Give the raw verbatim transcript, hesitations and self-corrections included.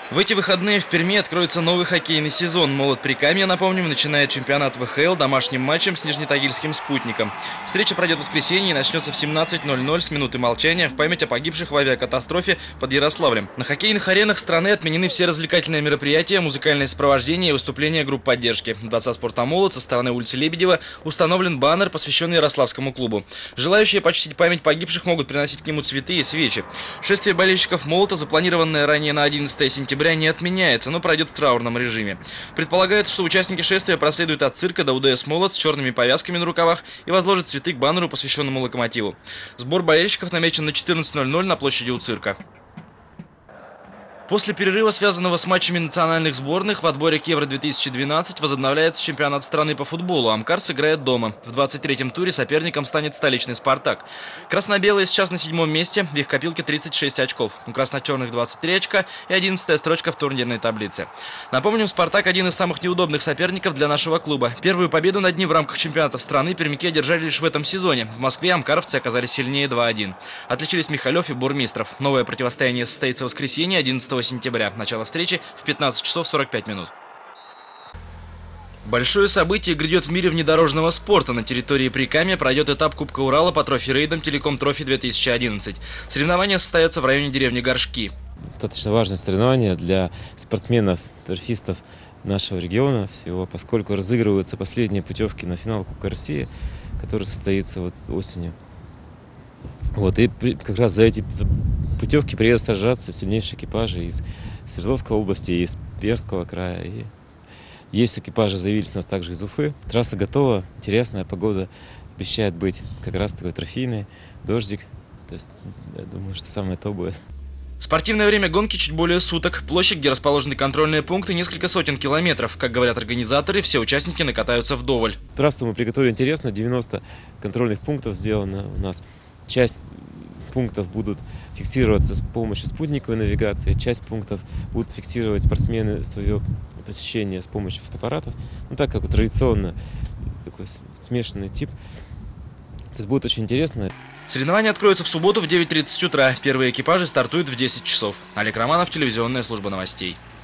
В эти выходные в Перми откроется новый хоккейный сезон. Молот Прикамья, напомним, начинает чемпионат вэ ха эл домашним матчем с Нижнетагильским «Спутником». Встреча пройдет в воскресенье и начнется в семнадцать ноль ноль с минуты молчания в память о погибших в авиакатастрофе под Ярославлем. На хоккейных аренах страны отменены все развлекательные мероприятия, музыкальное сопровождение и выступления групп поддержки. В Дворце спорта «Молот» со стороны улицы Лебедева установлен баннер, посвященный Ярославскому клубу. Желающие почтить память погибших могут приносить к нему цветы и свечи. Шествие болельщиков «Молота», запланированное ранее на одиннадцатое сентября, не отменяется, но пройдет в траурном режиме. Предполагается, что участники шествия проследуют от цирка до у дэ эс «Молот» с черными повязками на рукавах и возложат цветы к баннеру, посвященному локомотиву. Сбор болельщиков намечен на четырнадцать ноль ноль на площади у цирка. После перерыва, связанного с матчами национальных сборных, в отборе к Евро две тысячи двенадцать возобновляется чемпионат страны по футболу. Амкар сыграет дома. В двадцать третьем туре соперником станет столичный «Спартак». Красно-белые сейчас на седьмом месте, в их копилке тридцать шесть очков. У красно-черных двадцать три очка и одиннадцатая строчка в турнирной таблице. Напомним, «Спартак» один из самых неудобных соперников для нашего клуба. Первую победу над ним в рамках чемпионатов страны пермяки одержали лишь в этом сезоне. В Москве амкаровцы оказались сильнее два один. Отличились Михалев и Бурмистров. Новое противостояние состоится в воскресенье, одиннадцатого сентября. Начало встречи в пятнадцать часов сорок пять минут. Большое событие грядет в мире внедорожного спорта. На территории Прикамья пройдет этап Кубка Урала по трофи-рейдам «Телеком Трофи две тысячи одиннадцать». Соревнования состоятся в районе деревни Горшки. Достаточно важное соревнование для спортсменов, торфистов нашего региона всего, поскольку разыгрываются последние путевки на финал Кубка России, который состоится вот осенью. Вот, и как раз за эти путевки приедут сражаться сильнейшие экипажи из Свердловской области, из Пермского края. И есть экипажи, заявились у нас также из Уфы. Трасса готова, интересная, погода обещает быть как раз такой трофейный, дождик. То есть, я думаю, что самое то будет. Спортивное время гонки чуть более суток. Площадь, где расположены контрольные пункты, несколько сотен километров. Как говорят организаторы, все участники накатаются вдоволь. Трассу мы приготовили интересно, девяносто контрольных пунктов сделано у нас. Часть пунктов будут фиксироваться с помощью спутниковой навигации, часть пунктов будут фиксировать спортсмены свое посещение с помощью фотоаппаратов. Ну, так как традиционно такой смешанный тип. То есть будет очень интересно. Соревнования откроются в субботу в девять тридцать утра. Первые экипажи стартуют в десять часов. Олег Романов, телевизионная служба новостей.